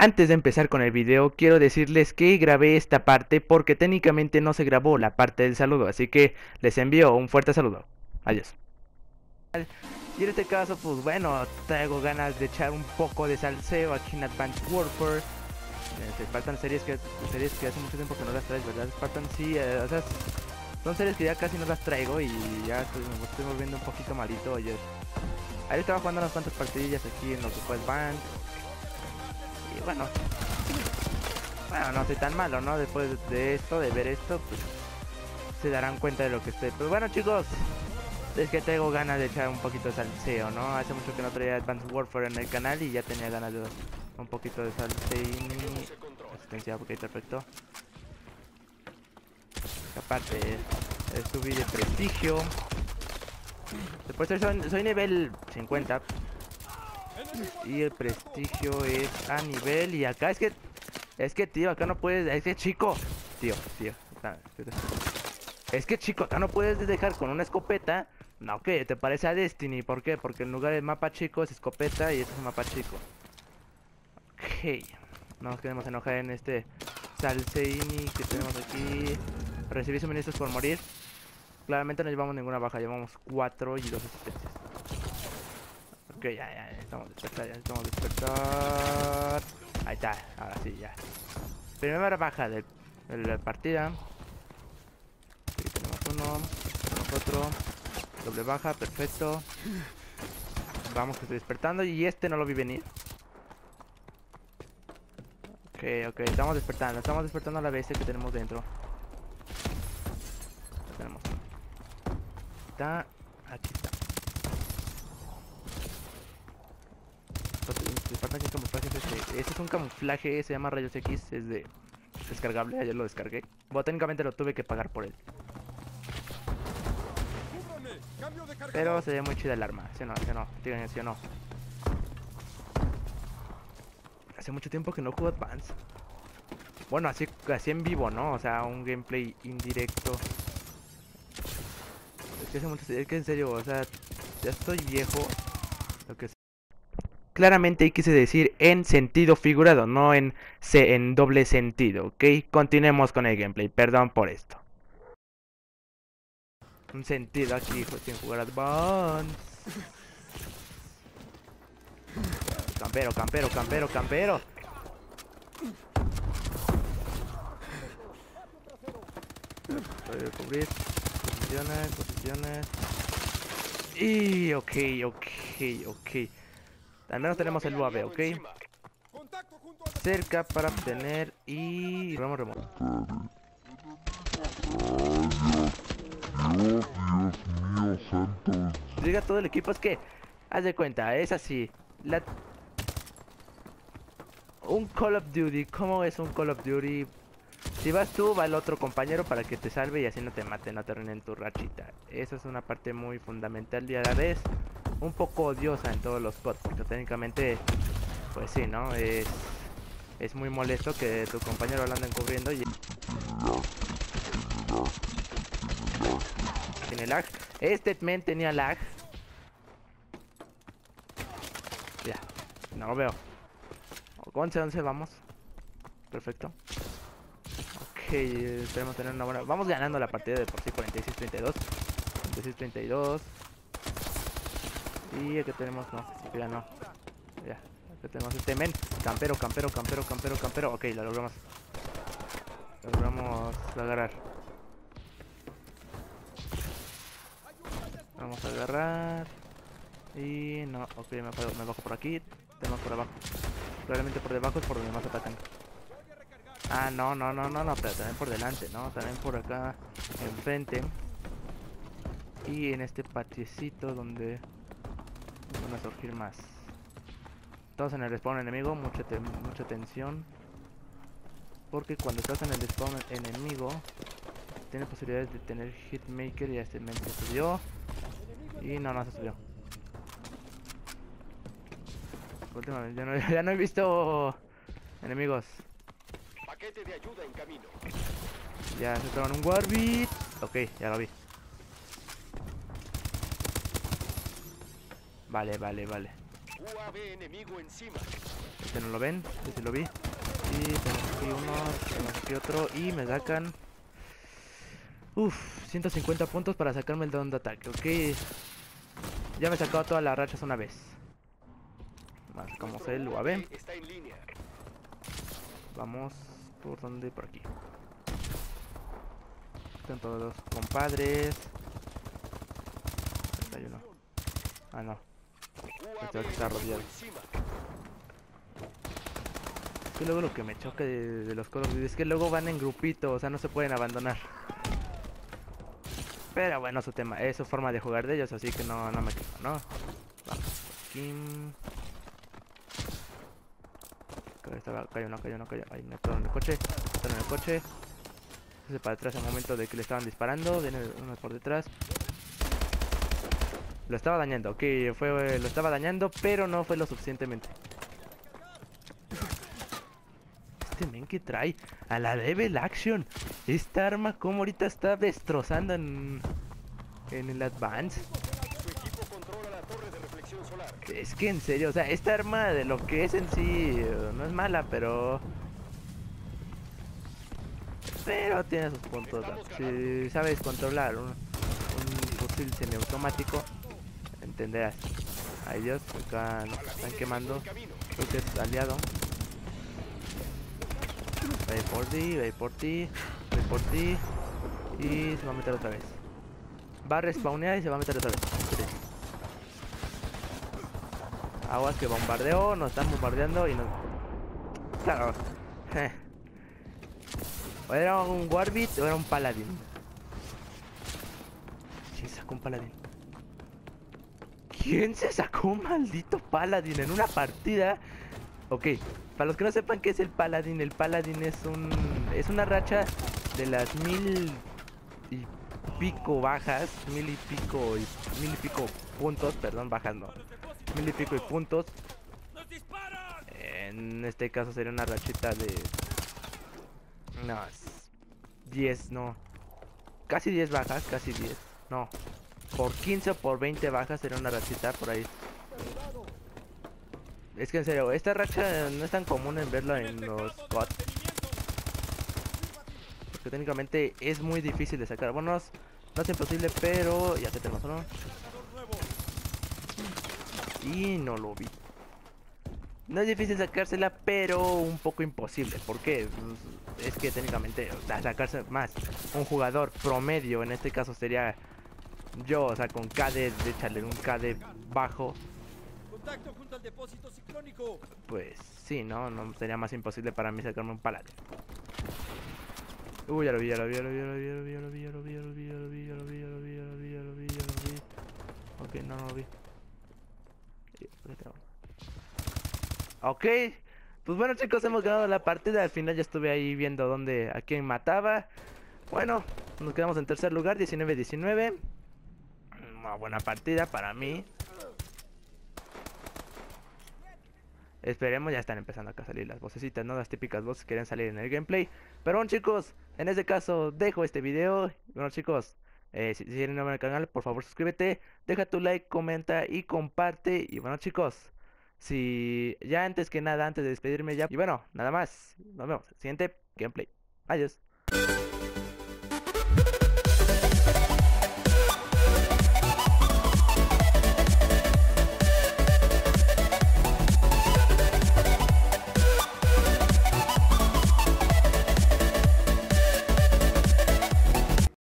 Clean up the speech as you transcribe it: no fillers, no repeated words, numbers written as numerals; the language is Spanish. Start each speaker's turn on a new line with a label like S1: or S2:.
S1: Antes de empezar con el video, quiero decirles que grabé esta parte porque técnicamente no se grabó la parte del saludo, así que les envío un fuerte saludo. Adiós. Y en este caso, pues bueno, traigo ganas de echar un poco de salseo aquí en Advanced Warfare. Spartan series que hace mucho tiempo que no las traes, ¿verdad? Spartan sí, o sea, son series que ya casi no las traigo y ya me estoy volviendo un poquito malito. Ayer estaba jugando unas cuantas partidillas aquí en lo que fue Advanced. Y bueno, no soy tan malo, ¿no? Después de esto, de ver esto, pues se darán cuenta de lo que estoy. Pues bueno, chicos, es que tengo ganas de echar un poquito de salseo, ¿no? Hace mucho que no traía Advanced Warfare en el canal y ya tenía ganas de un poquito de salseo y asistencia, ok, perfecto. Aparte, subí de prestigio. Después soy nivel 50 y el prestigio es a nivel. Y acá es que tío, acá no puedes, es que chico, tío, es que chico, acá no puedes dejar con una escopeta. No, ¿qué? ¿Te parece a Destiny? ¿Por qué? Porque en lugar de mapa chico es escopeta y este es un mapa chico. Ok, no nos queremos enojar en este salseini que tenemos aquí. Recibí suministros por morir. Claramente no llevamos ninguna baja, llevamos 4 y 2 asistencias. Ok, ya estamos despertar. Ahí está, ahora sí, ya. Primera baja de la partida. Aquí tenemos uno, tenemos otro. Doble baja, perfecto. Vamos que estoy despertando y este no lo vi venir. Ok, estamos despertando a la bestia que tenemos dentro. Tenemos. Está, aquí está. Este es un camuflaje, se llama Rayos X, es de descargable, ayer lo descargué. Bueno, técnicamente lo tuve que pagar por él. Pero se ve muy chida el arma, ¿sí o no? Díganme sí o no. Hace mucho tiempo que no juego Advance. Bueno, así en vivo, ¿no? O sea, un gameplay indirecto. Es que en serio, o sea, ya estoy viejo. Lo que claramente quise decir en sentido figurado, no en doble sentido, ¿ok? Continuemos con el gameplay, perdón por esto. Un sentido aquí, sin jugar Advance. Campero. Voy a cubrir. Posiciones. Y ok. Al menos tenemos el UAV, ok. Cerca para obtener y vamos remoto. Dios mío santo. Diga todo el equipo, es que haz de cuenta, es así. Un Call of Duty, ¿cómo es un Call of Duty? Si vas tú, va el otro compañero para que te salve y así no te mate, no te arruinen tu rachita. Esa es una parte muy fundamental y a la vez un poco odiosa en todos los COD, porque técnicamente, pues sí, ¿no? Es muy molesto que tu compañero lo anden cubriendo y tiene lag. Este men tenía lag. Ya, no lo veo. 11 vamos. Perfecto. Ok, esperemos tener una buena. Vamos ganando la partida de por sí, 46-32. 46-32. Y aquí tenemos, no, ya no. Ya, aquí tenemos este men. Campero. Ok, lo logramos. Logramos agarrar. Vamos a agarrar. Y no, ok, me bajo por aquí. Tenemos por abajo. Probablemente por debajo es por donde más atacan. Ah, no, pero también por delante, ¿no? También por acá enfrente. Y en este patiecito donde van a surgir más. Todos en el respawn enemigo, mucha tensión. Porque cuando estás en el respawn enemigo, tiene posibilidades de tener hitmaker y este men se subió. Y no se subió. Últimamente ya no he visto enemigos.
S2: Paquete de ayuda en camino.
S1: Ya se toman un Warbit. Ok, ya lo vi. Vale.
S2: UAV enemigo encima.
S1: Este no lo ven, este sí lo vi. Y tenemos aquí uno, tenemos aquí otro. Y me sacan... Uf, 150 puntos para sacarme el don de ataque, ok. Ya me he sacado todas las rachas una vez. Sacamos el UAV.
S2: Está en línea.
S1: Vamos, ¿por dónde? Por aquí. Están todos los compadres. Hay uno. Ah, no. Este está rodeado. Es que luego lo que me choca de los Call of Duty es que luego van en grupito, o sea, no se pueden abandonar. Pero bueno, su tema, es su forma de jugar de ellos, así que no me quejo, ¿no? Vamos, aquí. Cayó uno. Ahí me quedo en el coche. Están en el coche. Entonces para atrás al momento de que le estaban disparando. Viene uno por detrás. Lo estaba dañando, ok, lo estaba dañando, pero no fue lo suficientemente. Este men que trae a la Devil Action. Esta arma como ahorita está destrozando en el Advance.
S2: Su equipo controla la torre de reflexión solar.
S1: Es que en serio, o sea, esta arma de lo que es en sí no es mala, pero tiene sus puntos, ¿no? Si sabes controlar un fusil semiautomático, entenderás. Ay Dios, acá nos están quemando. Creo que es aliado. Voy por ti. Y se va a meter otra vez. Va a respawnear y se va a meter otra vez. Aguas que bombardeo, nos están bombardeando y nos... Claro. O era un Warbit o era un Paladin. ¿Quién sacó un Paladin? ¿Quién se sacó un maldito Paladin en una partida? Ok, para los que no sepan qué es el Paladin es una racha de las 1000 y pico bajas, 1000 y pico puntos, perdón, bajas no, 1000 y pico y puntos. En este caso sería una rachita de 10, no, casi 10 bajas, casi 10, no, por 15 o por 20 bajas sería una rachita por ahí. Es que en serio, esta racha no es tan común en verla en los bots, porque técnicamente es muy difícil de sacar. Bueno, no es imposible, pero ya que tenemos uno. Y no lo vi. No es difícil sacársela, pero un poco imposible. ¿Por qué? Es que técnicamente, o sea, sacarse más un jugador promedio, en este caso sería yo, o sea, con KD, de echarle un KD bajo.
S3: Contacto junto al depósito ciclónico.
S1: Pues sí, no sería más imposible para mí sacarme un Paladin. Ya lo vi. Ok, no lo vi. Ok, pues bueno chicos, hemos ganado la partida. Al final ya estuve ahí viendo a quién mataba. Bueno, nos quedamos en tercer lugar, 19-19. Una buena partida para mí. Esperemos, ya están empezando acá a salir las vocecitas, ¿no? Las típicas voces que quieren salir en el gameplay. Pero bueno chicos, en este caso dejo este video. Bueno chicos, si eres nuevo en el canal, por favor suscríbete, deja tu like, comenta y comparte. Y bueno chicos, antes de despedirme ya. Y bueno, nada más, nos vemos en el siguiente gameplay. Adiós.